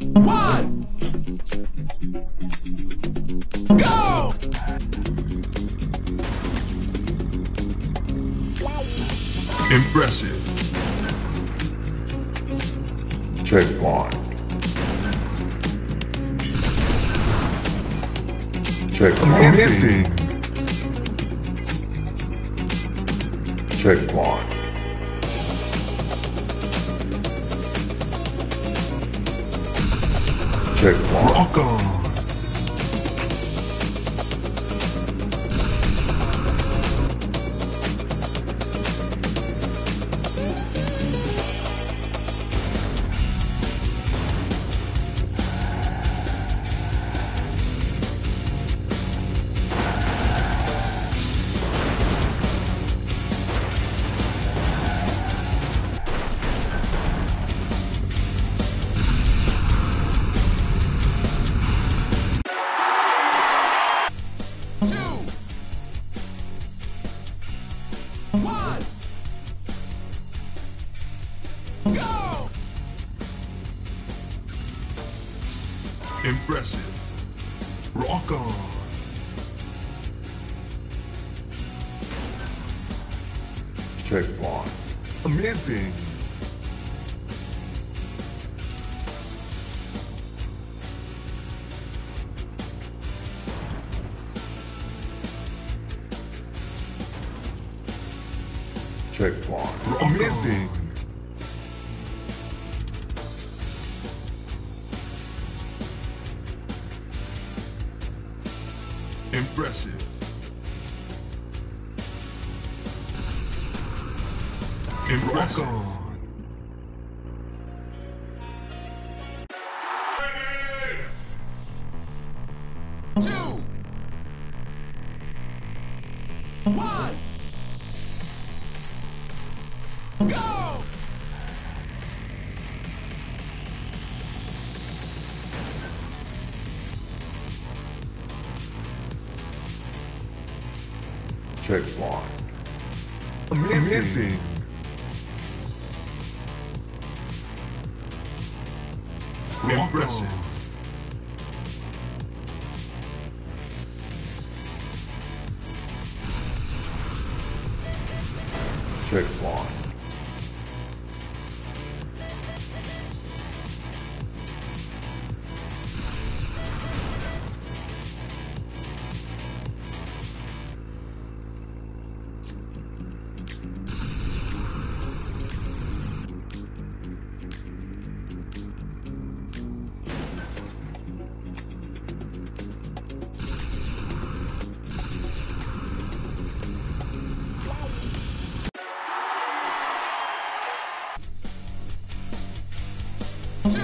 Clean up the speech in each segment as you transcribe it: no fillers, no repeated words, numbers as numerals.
One, go! Impressive. Check one. Check Amazing. Check one. Check one. Rock on. Two, one, go! Impressive. Rock on. Check one. Amazing. Check one. Amazing. Impressive. Impressive. Rock on. Two, one, go! Check one. Amazing. Impressive. Check one. Two,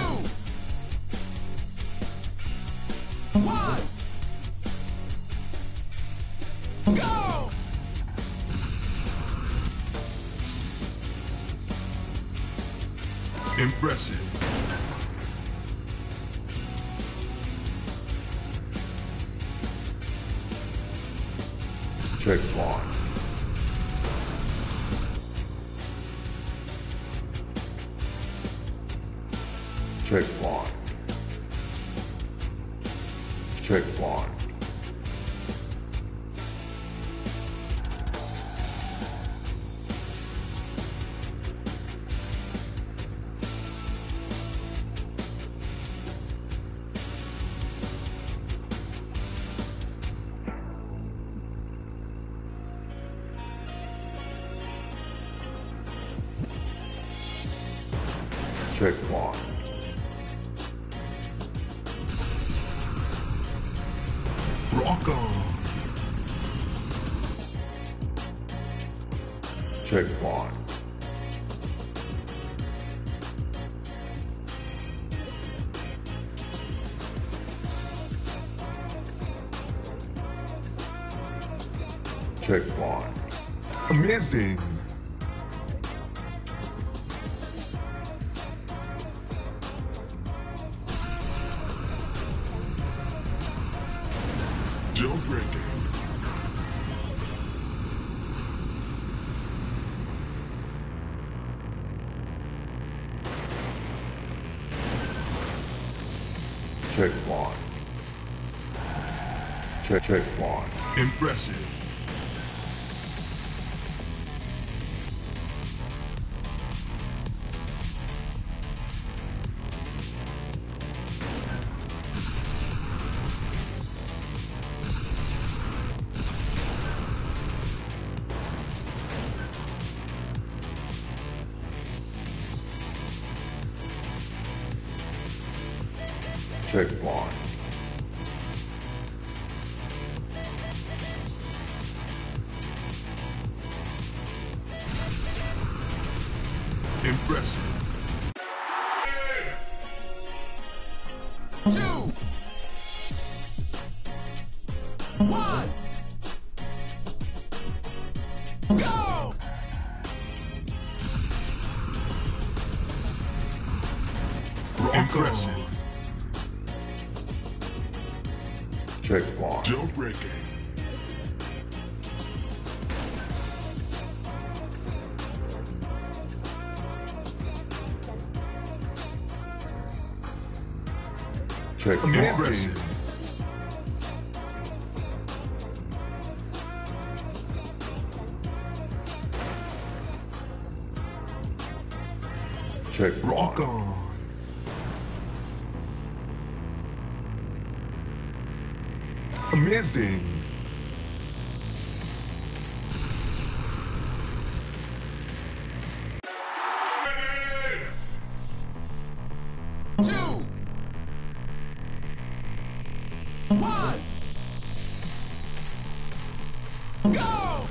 one, go! Impressive. Check one. Check one. Check one. Check one. Rock on. Check one. Check one. Amazing. Jailbreaking. Check one. Check one. Impressive. Check one. Impressive. 2, 1, go! Rock Impressive. on. Check one. Jailbreaking. Check one. Impressive. Check Rock one. on. Amazing. Two, 1, go!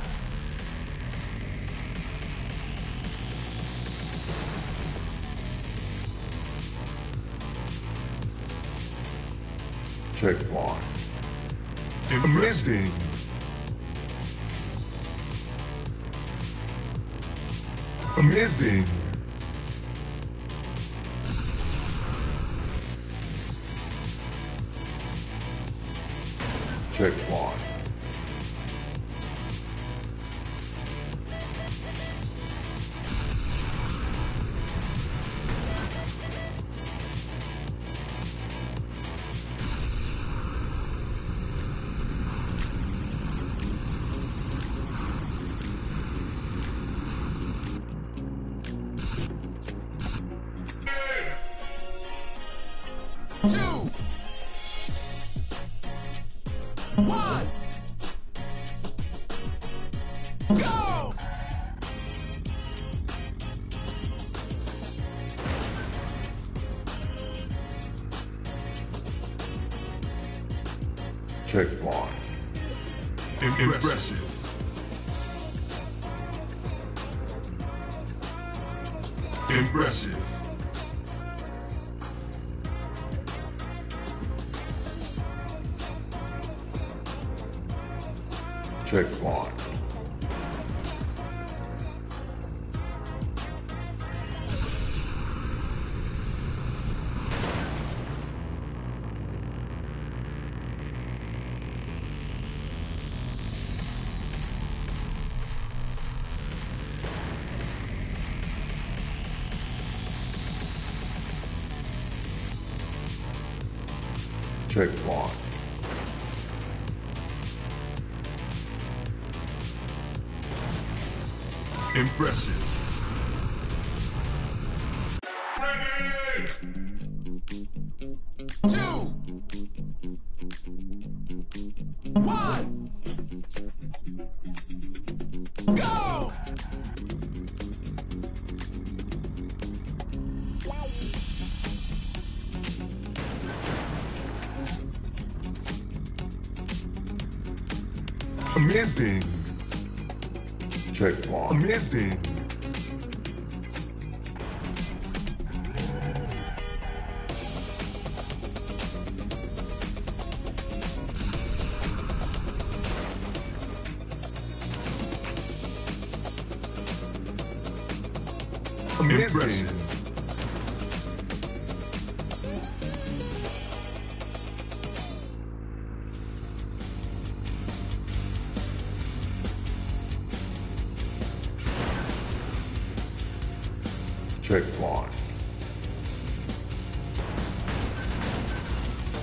Check one. Amazing. Amazing. Check one. Two, 1, go! Check one. Impressive. Impressive. Check one. Check one. Impressive. Two, 1, go! Amazing. Check one. Amazing. Amazing. Check one.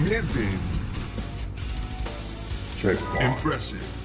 Amazing. Checkpoint. Impressive.